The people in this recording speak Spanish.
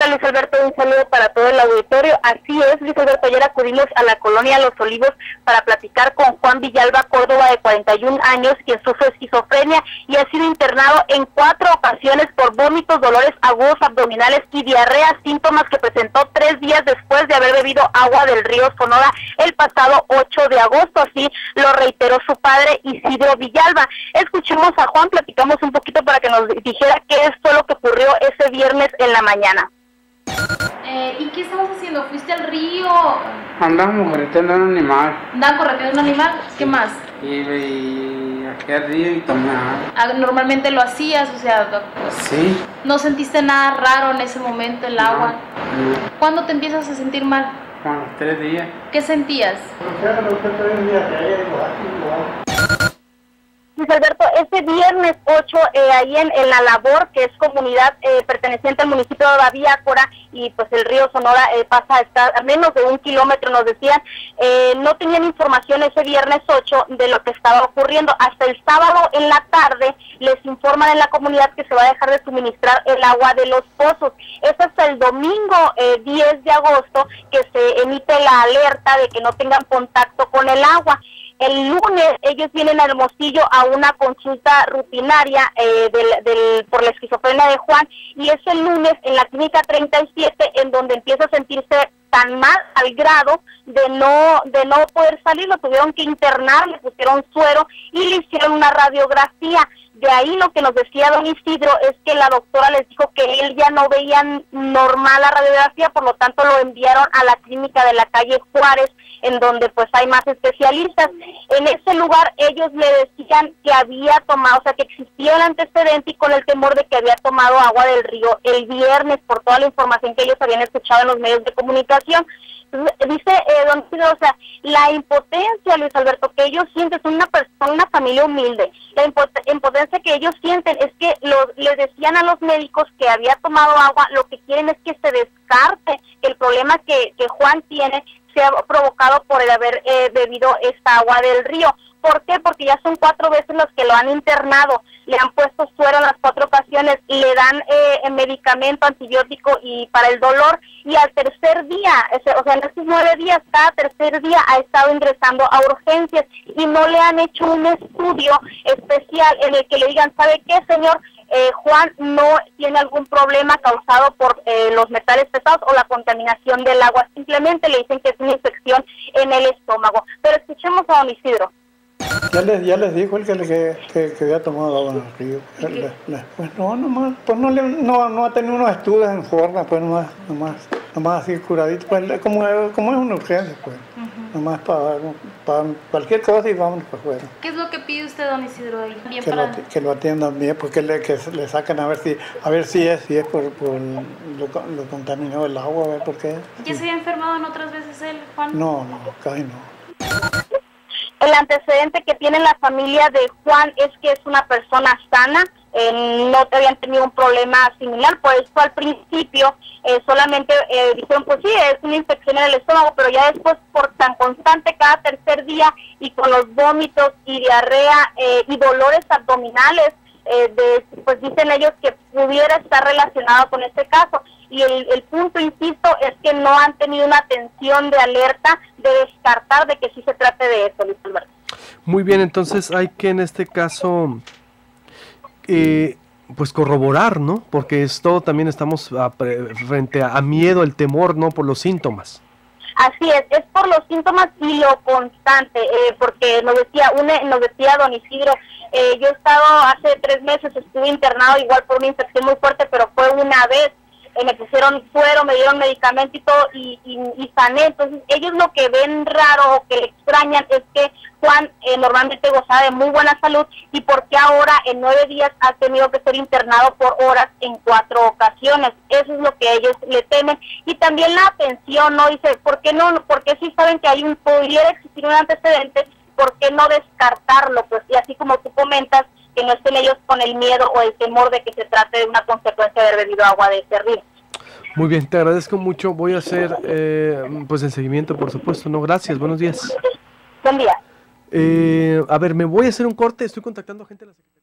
Luis Alberto, un saludo para todo el auditorio. Así es, Luis Alberto, ayer acudimos a la colonia Los Olivos para platicar con Juan Villalba Córdoba, de 41 años, quien sufre esquizofrenia y ha sido internado en 4 ocasiones por vómitos, dolores agudos abdominales y diarrea, síntomas que presentó 3 días después de haber bebido agua del río Sonora el pasado 8 de agosto. Así lo reiteró su padre, Isidro Villalba. Escuchemos a Juan, platicamos un poquito para que nos dijera qué fue lo que ocurrió ese viernes en la mañana. ¿Y qué estabas haciendo? ¿Fuiste al río? Andamos correteando un animal. ¿Andaba correteando un animal? ¿Qué más? Y aquí al río y tomé agua. ¿Normalmente lo hacías? O sea, sí. ¿No sentiste nada raro en ese momento, el agua? No. ¿Cuándo te empiezas a sentir mal? Como los 3 días. ¿Qué sentías? Luis Alberto, este viernes 8, ahí en La Labor, que es comunidad perteneciente al municipio de Bavíacora, y pues el río Sonora pasa a estar a menos de 1 kilómetro, nos decían, no tenían información ese viernes 8 de lo que estaba ocurriendo. Hasta el sábado en la tarde les informan en la comunidad que se va a dejar de suministrar el agua de los pozos. Es hasta el domingo 10 de agosto que se emite la alerta de que no tengan contacto con el agua. El lunes ellos vienen a Hermosillo a una consulta rutinaria por la esquizofrenia de Juan, y es el lunes en la clínica 37 en donde empieza a sentirse tan mal al grado de no poder salir. Lo tuvieron que internar, le pusieron suero y le hicieron una radiografía. De ahí lo que nos decía don Isidro es que la doctora les dijo que él ya no veía normal la radiografía, por lo tanto lo enviaron a la clínica de la calle Juárez, en donde pues hay más especialistas. En ese lugar ellos le decían que había tomado, o sea, que existía el antecedente, y con el temor de que había tomado agua del río el viernes, por toda la información que ellos habían escuchado en los medios de comunicación. Dice don Isidro, o sea, la impotencia, Luis Alberto, que ellos sienten, son una familia humilde, la impotencia que ellos sienten es que les decían a los médicos que había tomado agua, lo que quieren es que se descarte que el problema que Juan tiene sea provocado por el haber bebido esta agua del río. ¿Por qué? Porque ya son 4 veces los que lo han internado, le han puesto suero en las 4 ocasiones, le dan medicamento, antibiótico y para el dolor, y al tercer día, o sea, en estos 9 días, cada tercer día ha estado ingresando a urgencias, y no le han hecho un estudio especial en el que le digan, ¿sabe qué, señor? Juan no tiene algún problema causado por los metales pesados o la contaminación del agua, simplemente le dicen que es una infección en el estómago. Pero escuchemos a don Isidro. Ya les dijo el que había tomado agua en el río. Pues no, nomás, pues no ha tenido unos estudios en forma, pues nomás así curadito, pues como es una urgencia, pues. Nomás para cualquier cosa y vámonos para afuera. ¿Qué es lo que pide usted, don Isidro, ahí? Que lo atiendan bien, pues que le saquen a ver si es por lo contaminado el agua, a ver por qué. ¿Ya se había enfermado en otras veces él, Juan? No, casi no. El antecedente que tiene la familia de Juan es que es una persona sana, no habían tenido un problema similar, por eso al principio solamente dijeron, pues sí, es una infección en el estómago, pero ya después, por tan constante cada tercer día y con los vómitos y diarrea y dolores abdominales, pues dicen ellos que pudiera estar relacionado con este caso. Y el punto, insisto, es que no han tenido una atención de alerta de descartar de que sí se trate de eso, Luis Alberto. Muy bien, entonces hay que en este caso pues corroborar, ¿no? Porque esto también estamos frente a miedo, el temor, ¿no? Por los síntomas. Así es por los síntomas y lo constante, porque nos decía don Isidro, yo he estado hace 3 meses, estuve internado igual por una infección muy fuerte, pero fue una vez, me pusieron suero, me dieron medicamento y todo, y sané. Entonces ellos lo que ven raro o que le extrañan es que Juan normalmente gozaba de muy buena salud, y porque ahora en 9 días ha tenido que ser internado por horas en 4 ocasiones. Eso es lo que ellos le temen. Y también la atención, ¿no? Dice, ¿por qué no? Porque si saben que pudiera existir un antecedente, ¿por qué no descartarlo? Pues, y así como tú comentas, que no estén ellos con el miedo o el temor de que se trate de una consecuencia de haber bebido agua de ese río. Muy bien, te agradezco mucho. Voy a hacer pues el seguimiento, por supuesto. No, gracias, buenos días. Buen día. A ver, me voy a hacer un corte. Estoy contactando a gente de la Secretaría.